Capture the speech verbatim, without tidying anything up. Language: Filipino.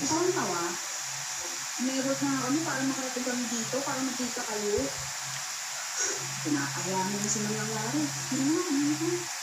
Ikaw ang tawa. Umewot na kami para makarating kami dito, para magkita kayo. Pinakaya mo na si Manang Laro. Hindi na, hindi na.